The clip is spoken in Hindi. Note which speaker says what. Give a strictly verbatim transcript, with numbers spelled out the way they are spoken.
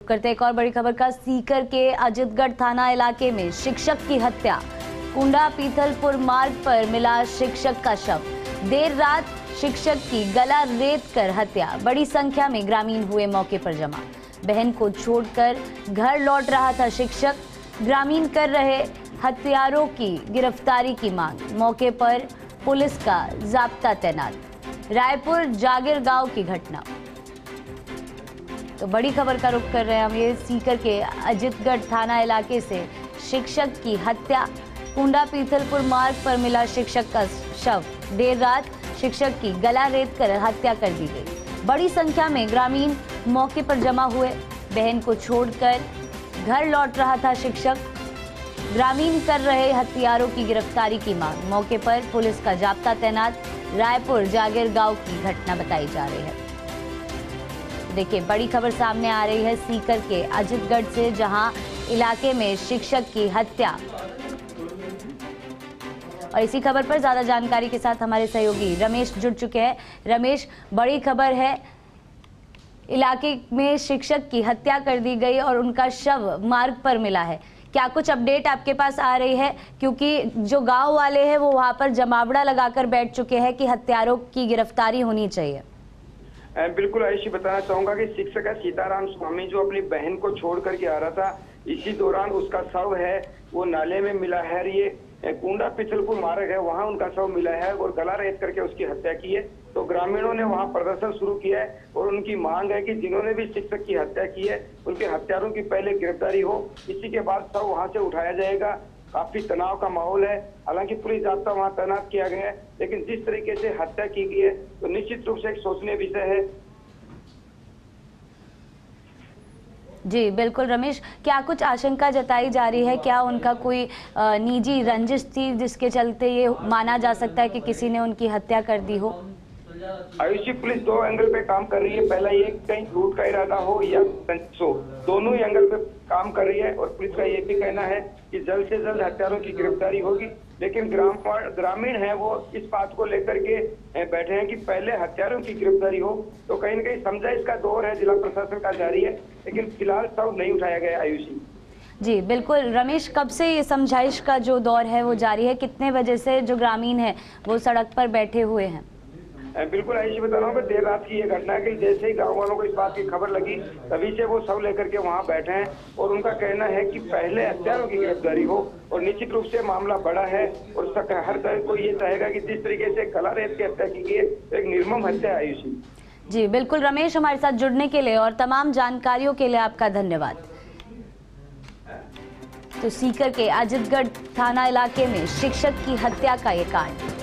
Speaker 1: करते एक और बड़ी खबर का। सीकर के अजितगढ़ थाना इलाके में शिक्षक की हत्या। कुंडा पीथलपुर मार्ग पर मिला शिक्षक का शव। देर रात शिक्षक की गला रेत कर हत्या। बड़ी संख्या में ग्रामीण हुए मौके पर जमा। बहन को छोड़कर घर लौट रहा था शिक्षक। ग्रामीण कर रहे हत्यारों की गिरफ्तारी की मांग। मौके पर पुलिस का जाब्ता तैनात। रायपुर जागीर गांव की घटना। तो बड़ी खबर का रुख कर रहे हैं हम ये सीकर के अजितगढ़ थाना इलाके से। शिक्षक की हत्या। कुंडा पीथलपुर मार्ग पर मिला शिक्षक का शव। देर रात शिक्षक की गला रेत कर हत्या कर दी गई। बड़ी संख्या में ग्रामीण मौके पर जमा हुए। बहन को छोड़कर घर लौट रहा था शिक्षक। ग्रामीण कर रहे हत्यारों की गिरफ्तारी की मांग। मौके पर पुलिस का जाब्ता तैनात। रायपुर जागीर गांव की घटना बताई जा रही है। देखिए बड़ी खबर सामने आ रही है सीकर के अजितगढ़ से, जहां इलाके में शिक्षक की हत्या। और इसी खबर पर ज्यादा जानकारी के साथ हमारे सहयोगी रमेश जुड़ चुके हैं। रमेश, बड़ी खबर है, इलाके में शिक्षक की हत्या कर दी गई और उनका शव मार्ग पर मिला है। क्या कुछ अपडेट आपके पास आ रही है, क्योंकि जो गांव वाले हैं वो वहां पर जमावड़ा लगाकर बैठ चुके हैं कि हत्यारों की गिरफ्तारी होनी चाहिए।
Speaker 2: बिल्कुल आयुषी, बताना चाहूंगा कि शिक्षक है सीताराम स्वामी जो अपनी बहन को छोड़ करके आ रहा था। इसी दौरान उसका शव है वो नाले में मिला है। ये कुंडा पिछलपुर मार्ग है, वहां उनका शव मिला है और गला रेत करके उसकी हत्या की है। तो ग्रामीणों ने वहां प्रदर्शन शुरू किया है और उनकी मांग है कि जिन्होंने भी शिक्षक की हत्या की है उनके हत्यारों की पहले गिरफ्तारी हो, इसी के बाद शव वहां से उठाया जाएगा। काफी तनाव का माहौल है। हालांकि पुलिस जाब्ता वहां तैनात किया गया है, लेकिन जिस तरीके से हत्या की गई है तो निश्चित रूप से एक सोचनीय विषय है।
Speaker 1: जी बिल्कुल रमेश, क्या कुछ आशंका जताई जा रही है? क्या उनका कोई निजी रंजिश थी जिसके चलते ये माना जा सकता है कि किसी ने उनकी हत्या कर दी हो?
Speaker 2: आयुषी, पुलिस दो एंगल पे काम कर रही है। पहला ये कहीं लूट का इरादा हो या रंजिश हो, दोनों ही एंगल पे काम कर रही है। और पुलिस का ये भी कहना है कि जल्द से जल्द हत्यारों की गिरफ्तारी होगी। लेकिन ग्राम ग्रामीण है वो इस बात को लेकर के बैठे हैं कि पहले हत्यारों की गिरफ्तारी हो। तो कहीं न कहीं समझाइश का दौर है, जिला प्रशासन का जारी है, लेकिन फिलहाल शव नहीं उठाया गया। आयुषी
Speaker 1: जी बिल्कुल रमेश, कब से ये समझाइश का जो दौर है वो जारी है? कितने बजे से जो ग्रामीण है वो सड़क पर बैठे हुए हैं?
Speaker 2: बिल्कुल आयुषी, बता रहा हूँ कि देर रात की ये घटना है कि जैसे ही गांव वालों को इस बात की खबर लगी तभी से वो शव लेकर के वहां बैठे हैं। और उनका कहना है कि पहले हत्यारों की गिरफ्तारी हो और निश्चित रूप से मामला बड़ा है और हर कोई ये चाहेगा कि जिस तरीके से गला रेत की हत्या की गई है एक निर्मम हत्या है। आयुषी
Speaker 1: जी बिल्कुल रमेश, हमारे साथ जुड़ने के लिए और तमाम जानकारियों के लिए आपका धन्यवाद। तो सीकर के अजितगढ़ थाना इलाके में शिक्षक की हत्या का ये कांड।